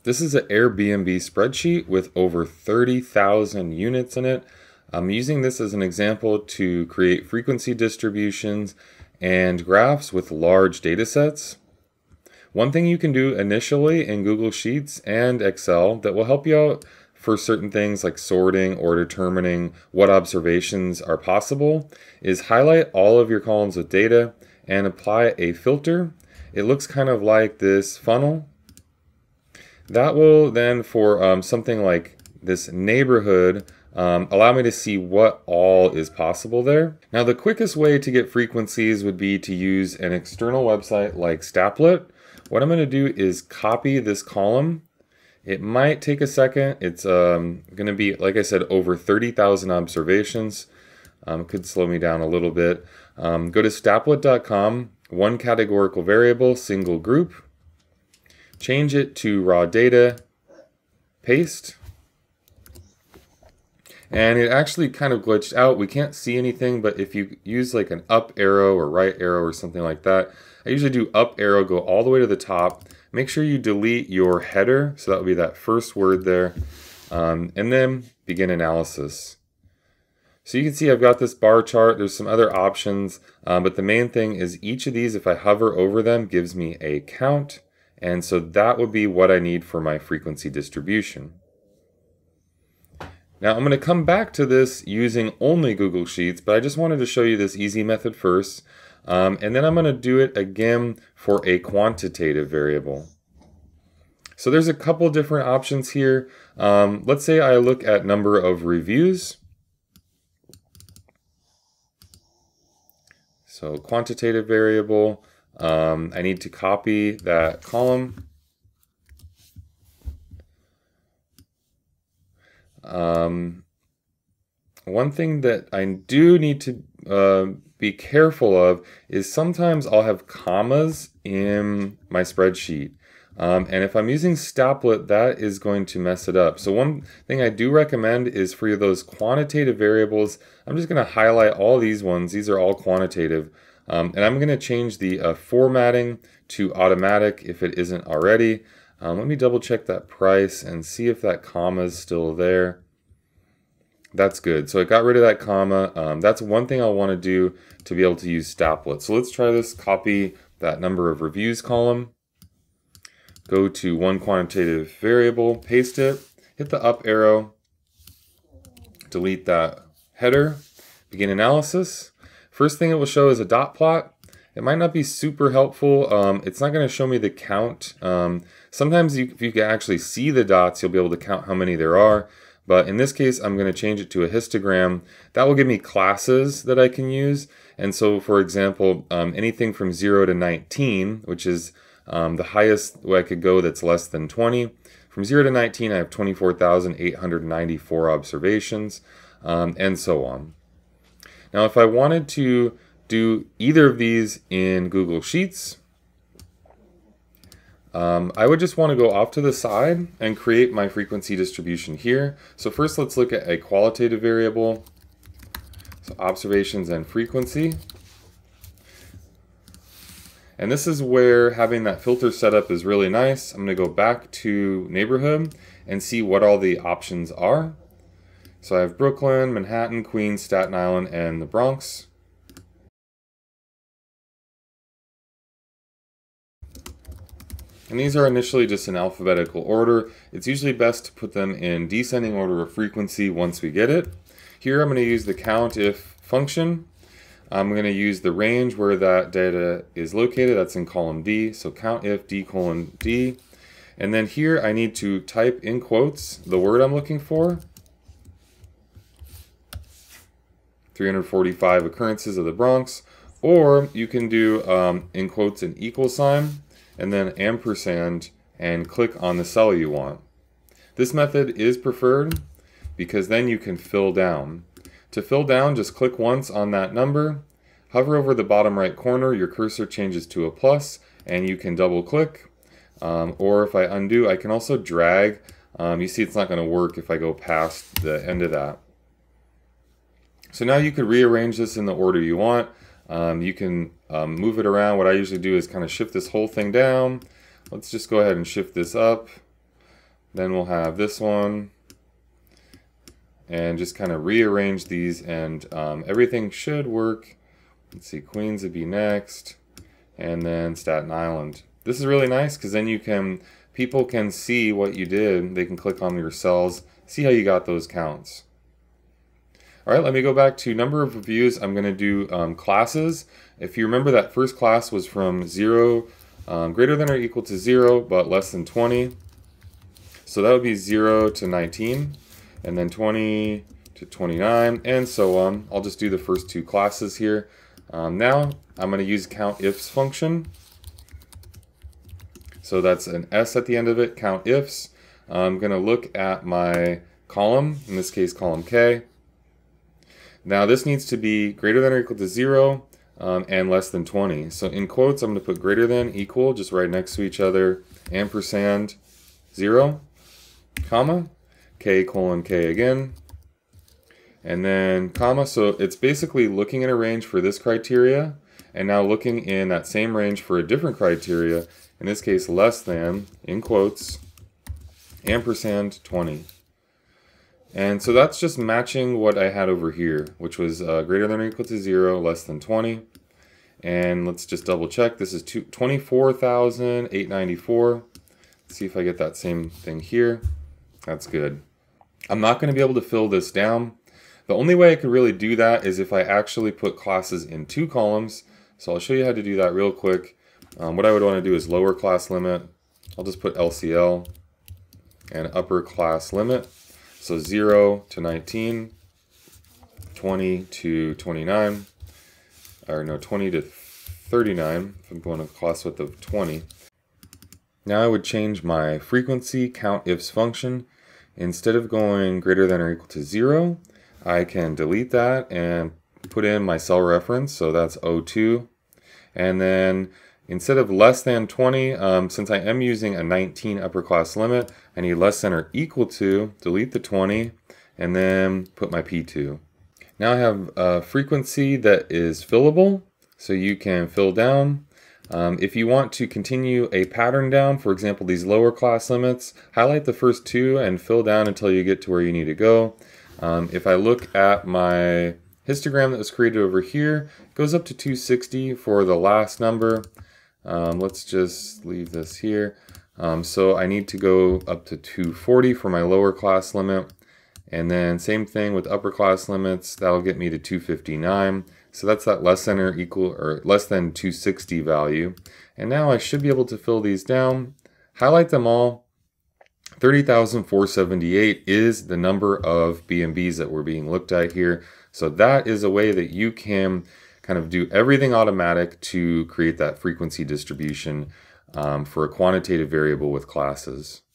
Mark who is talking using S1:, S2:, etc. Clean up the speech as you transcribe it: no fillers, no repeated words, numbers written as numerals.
S1: This is an Airbnb spreadsheet with over 30,000 units in it. I'm using this as an example to create frequency distributions and graphs with large data sets. One thing you can do initially in Google Sheets and Excel that will help you out for certain things like sorting or determining what observations are possible is highlight all of your columns with data and apply a filter. It looks kind of like this funnel. That will then, for something like this neighborhood, allow me to see what all is possible there. Now, the quickest way to get frequencies would be to use an external website like Stapplet. What I'm going to do is copy this column. It might take a second. It's going to be, like I said, over 30,000 observations. It could slow me down a little bit. Go to stapplet.com, one categorical variable, single group. Change it to raw data, paste, and it actually kind of glitched out. We can't see anything, but if you use like an up arrow or right arrow or something like that, I usually do up arrow, go all the way to the top. Make sure you delete your header, so that would be that first word there, and then begin analysis. So you can see I've got this bar chart. There's some other options, but the main thing is each of these, if I hover over them, gives me a count. And so that would be what I need for my frequency distribution. Now I'm going to come back to this using only Google Sheets, but I just wanted to show you this easy method first. And then I'm going to do it again for a quantitative variable. So there's a couple different options here. Let's say I look at number of reviews. So quantitative variable. I need to copy that column. One thing that I do need to be careful of is sometimes I'll have commas in my spreadsheet. And if I'm using Stapplet, that is going to mess it up. So one thing I do recommend is for those quantitative variables, I'm just going to highlight all these ones. These are all quantitative. And I'm going to change the formatting to automatic if it isn't already. Let me double check that price and see if that comma is still there. That's good. So it got rid of that comma. That's one thing I'll want to do to be able to use Stapplet. So let's try this. Copy that number of reviews column. Go to one quantitative variable, paste it, hit the up arrow, delete that header, begin analysis. First thing it will show is a dot plot. It might not be super helpful. It's not going to show me the count. Sometimes if you can actually see the dots, you'll be able to count how many there are. But in this case, I'm going to change it to a histogram. That will give me classes that I can use. And so, for example, anything from 0 to 19, which is the highest way I could go that's less than 20. From 0 to 19, I have 24,894 observations, and so on. Now, if I wanted to do either of these in Google Sheets, I would just want to go off to the side and create my frequency distribution here. So first, let's look at a qualitative variable. So observations and frequency. And this is where having that filter set up is really nice. I'm going to go back to neighborhood and see what all the options are. So I have Brooklyn, Manhattan, Queens, Staten Island, and the Bronx. And these are initially just in alphabetical order. It's usually best to put them in descending order of frequency once we get it. Here I'm going to use the Countif function. I'm going to use the range where that data is located. That's in column D. So countif d:/D. And then here I need to type in quotes the word I'm looking for. 345 occurrences of the Bronx. Or you can do in quotes an equal sign and then ampersand and click on the cell you want. This method is preferred because then you can fill down. To fill down, just click once on that number, hover over the bottom right corner, your cursor changes to a plus, and you can double click. Or if I undo, I can also drag. You see it's not going to work if I go past the end of that. So now you could rearrange this in the order you want. You can move it around. What I usually do is kind of shift this whole thing down. Let's just go ahead and shift this up. Then we'll have this one, and just kind of rearrange these, and everything should work. Let's see, Queens would be next, and then Staten Island. This is really nice because then people can see what you did. They can click on your cells, see how you got those counts. All right, let me go back to number of reviews. I'm going to do classes. If you remember, that first class was from 0, greater than or equal to 0, but less than 20. So that would be 0 to 19, and then 20 to 29, and so on. I'll just do the first two classes here. Now I'm going to use Countifs function. So that's an S at the end of it, Countifs. I'm going to look at my column, in this case column K. Now this needs to be greater than or equal to 0 and less than 20. So in quotes, I'm going to put greater than, equal, just right next to each other, ampersand, 0, comma, K colon K again, and then comma. So it's basically looking in a range for this criteria, and now looking in that same range for a different criteria, in this case less than, in quotes, ampersand 20. And so that's just matching what I had over here, which was greater than or equal to 0, less than 20. And let's just double check. This is 24,894. Let's see if I get that same thing here. That's good. I'm not going to be able to fill this down. The only way I could really do that is if I actually put classes in 2 columns. So I'll show you how to do that real quick. What I would want to do is lower class limit. I'll just put LCL and upper class limit. So 0 to 19, 20 to 29, or no, 20 to 39, if I'm going to class width of 20. Now I would change my frequency Countifs function. Instead of going greater than or equal to 0, I can delete that and put in my cell reference, so that's 02. And then instead of less than 20, since I am using a 19 upper class limit, I need less than or equal to, delete the 20, and then put my P2. Now I have a frequency that is fillable, so you can fill down. If you want to continue a pattern down, for example, these lower class limits, highlight the first 2 and fill down until you get to where you need to go. If I look at my histogram that was created over here, it goes up to 260 for the last number. Let's just leave this here. So I need to go up to 240 for my lower class limit. And then same thing with upper class limits, that'll get me to 259. So that's that less than or equal or less than 260 value. And now I should be able to fill these down, highlight them all. 30,478 is the number of BMBs that were being looked at here. So that is a way that you can kind of do everything automatic to create that frequency distribution for a quantitative variable with classes.